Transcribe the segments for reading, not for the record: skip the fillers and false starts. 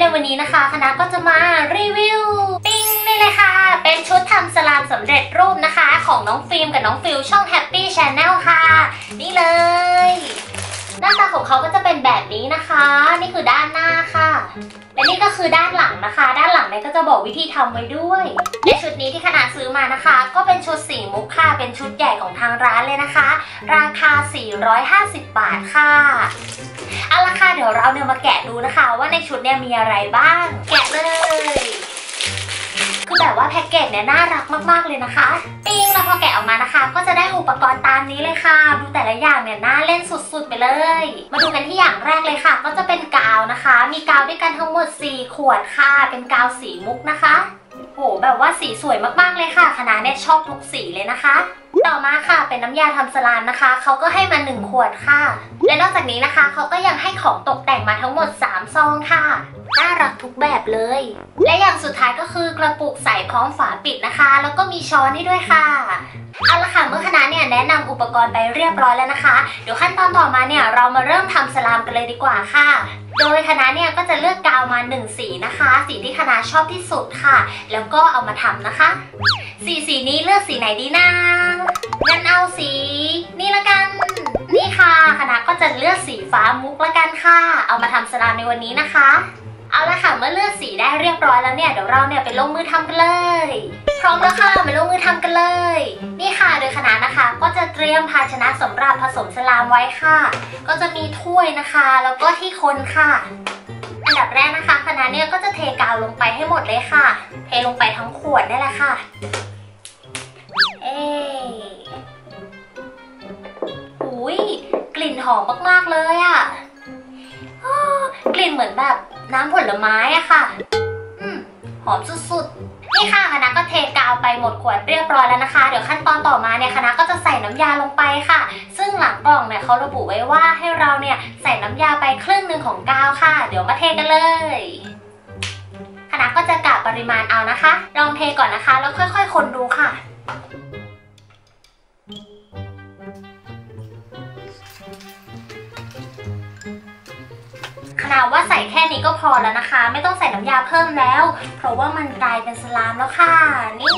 วันนี้นะคะคณะก็จะมารีวิวปิ้งนี่เลยค่ะเป็นชุดทำสลามสำเร็จรูปนะคะของน้องฟิล์มกับน้องฟิลช่อง Happy Channel ค่ะนี่เลยหน้าตาของเขาก็จะเป็นแบบนี้นะคะนี่คือด้านหน้าค่ะและนี่ก็คือด้านหลังนะคะด้านหลังเนี่ยก็จะบอกวิธีทำไว้ด้วยและชุดนี้ที่คณะซื้อมานะคะก็เป็นชุดสีมุกค่ะเป็นชุดใหญ่ของทางร้านเลยนะคะราคา450 บาทค่ะเอาละค่ะเดี๋ยวเราเนี่ยมาแกะดูนะคะว่าในชุดเนี่ยมีอะไรบ้างแกะเลยคือแบบว่าแพ็กเกจเนี่ยน่ารักมากๆเลยนะคะปิ้งแล้วพอแกะออกมานะคะก็จะได้อุปกรณ์ตามนี้เลยค่ะดูแต่ละอย่างเนี่ยน่าเล่นสุดๆไปเลยมาดูกันที่อย่างแรกเลยค่ะก็จะเป็นกาวนะคะมีกาวด้วยกันทั้งหมด4ขวดค่ะเป็นกาวสีมุกนะคะโหแบบว่าสีสวยมากๆเลยค่ะคณะเนี่ยชอบทุกสีเลยนะคะต่อมาค่ะเป็นน้ำยาทำสลามนะคะเขาก็ให้มา1ขวดค่ะและนอกจากนี้นะคะเขาก็ยังให้ของตกแต่งมาทั้งหมด3ซองค่ะน่ารักทุกแบบเลยและอย่างสุดท้ายก็คือกระปุกใส่พร้อมฝาปิดนะคะแล้วก็มีช้อนให้ด้วยค่ะเอาละค่ะเมื่อคณะเนี่ยแนะนำอุปกรณ์ไปเรียบร้อยแล้วนะคะเดี๋ยวขั้นตอนต่อมาเนี่ยเรามาเริ่มทำสลามกันเลยดีกว่าค่ะโดยคณะเนี่ยก็จะเลือกกาวมา1สีนะคะสีที่คณะชอบที่สุดค่ะแล้วก็เอามาทำนะคะสีนี้เลือกสีไหนดีนะงั้นเอาสีนี่ละกันนี่ค่ะคณะก็จะเลือกสีฟ้ามุกละกันค่ะเอามาทำสลามในวันนี้นะคะเอาละค่ะเมื่อเลือกสีได้เรียบร้อยแล้วเนี่ยเดี๋ยวเราเนี่ยไปลงมือทำกันเลยพร้อมแล้วค่ะไปลงมือทำกันเลยนี่ค่ะโดยคณะนะคะก็จะเตรียมภาชนะสำหรับผสมสลามไว้ค่ะก็จะมีถ้วยนะคะแล้วก็ที่คนค่ะอันดับแรกนะคะคณะเนี่ยก็จะเทกาวลงไปให้หมดเลยค่ะเทลงไปทั้งขวดนี่แหละค่ะอุ้ยกลิ่นหอมมากๆเลยอ่ะกลิ่นเหมือนแบบน้ำผลไม้อะค่ะหอมสุดๆนี่ค่ะคณะก็เทกาวไปหมดขวดเรียบร้อยแล้วนะคะเดี๋ยวขั้นตอนต่อมาเนี่ยคณะก็จะใส่น้ำยาลงไปค่ะซึ่งหลังกล่องเนี่ยเขาระบุไว้ว่าให้เราเนี่ยใส่น้ำยาไปครึ่งหนึ่งของกาวค่ะเดี๋ยวมาเทกันเลยคณะก็จะกะปริมาณเอานะคะลองเทก่อนนะคะแล้วค่อยๆคนดูค่ะคณะว่าใส่แค่นี้ก็พอแล้วนะคะไม่ต้องใส่น้ำยาเพิ่มแล้วเพราะว่ามันกลายเป็นสลามแล้วค่ะนี่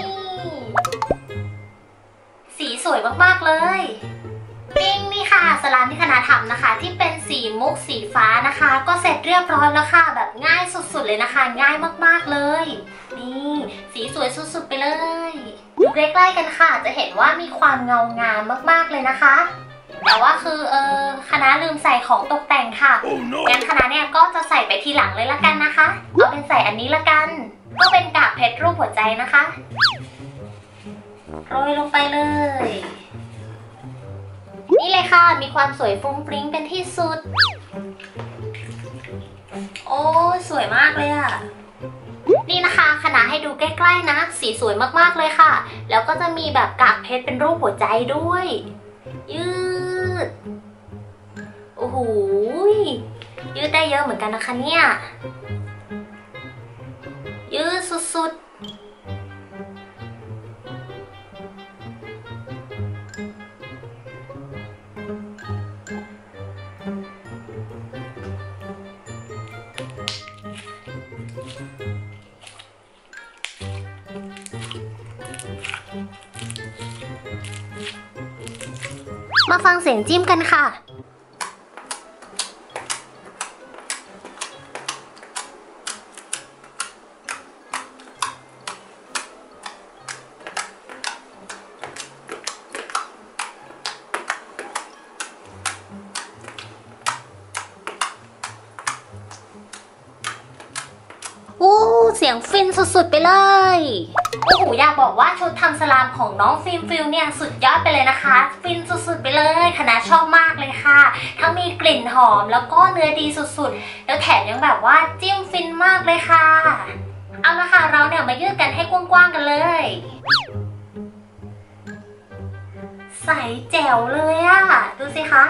สีสวยมากๆเลยปิ้งนี่ค่ะสลามที่คณะทำนะคะที่เป็นสีมุกสีฟ้านะคะก็เสร็จเรียบร้อยแล้วค่ะแบบง่ายสุดๆเลยนะคะง่ายมากๆเลยนี่สีสวยสุดๆไปเลยดูใกล้ๆกันค่ะจะเห็นว่ามีความเงางามมากๆเลยนะคะแต่ว่าคือคณะลืมใส่ของตกแต่งค่ะงั้นคณะเนี่ยก็จะใส่ไปทีหลังเลยละกันนะคะเอาเป็นใส่อันนี้ละกันก็เป็นกากเพชรรูปหัวใจนะคะโรยลงไปเลยนี่เลยค่ะมีความสวยฟุ้งฟริ้งเป็นที่สุดโอ้สวยมากเลยอะนี่นะคะคณะให้ดูใกล้ๆนะสีสวยมากๆเลยค่ะแล้วก็จะมีแบบกากเพชรเป็นรูปหัวใจด้วยยืดโอ้โหยืดได้เยอะเหมือนกันนะคะเนี่ยยืดสุดมาฟังเสียงจิ้มกันค่ะเสียงฟินสุดๆไปเลยโอ้โหอยากบอกว่าชุดทำสลามของน้องฟิลเนี่ยสุดยอดไปเลยนะคะฟินสุดๆไปเลยคณะชอบมากเลยค่ะทั้งมีกลิ่นหอมแล้วก็เนื้อดีสุดๆแล้วแถมยังแบบว่าจิ้มฟินมากเลยค่ะเอาละค่ะเราเนี่ยมายืดกันให้กว้างๆกันเลยใสแจ๋วเลยอะดูสิคะ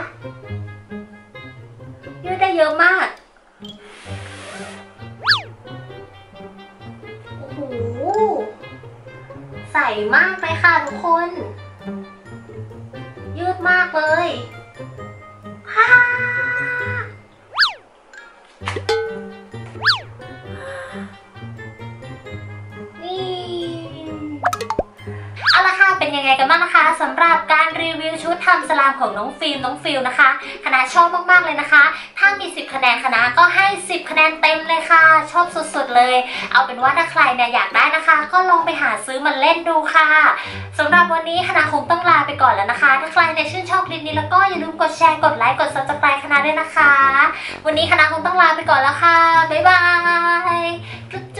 ยืดได้เยอะมากใสมากเลยค่ะทุกคนยืดมากเลยฮ่าเป็นยังไงกันบ้างนะคะสำหรับการรีวิวชุดทำสลามของน้องฟิลนะคะคณะชอบมากๆเลยนะคะถ้ามี10คะแนนคณะก็ให้10คะแนนเต็มเลยค่ะชอบสุดๆเลยเอาเป็นว่าถ้าใครเนี่ยอยากได้นะคะก็ลองไปหาซื้อมาเล่นดูค่ะสำหรับวันนี้คณะคงต้องลาไปก่อนแล้วนะคะถ้าใครเนี่ยชื่นชอบคลิปนี้แล้วก็อย่าลืมกดแชร์กดไลค์กด Subscribe คณะด้วยนะคะวันนี้คณะคงต้องลาไปก่อนแล้วค่ะบ๊ายบาย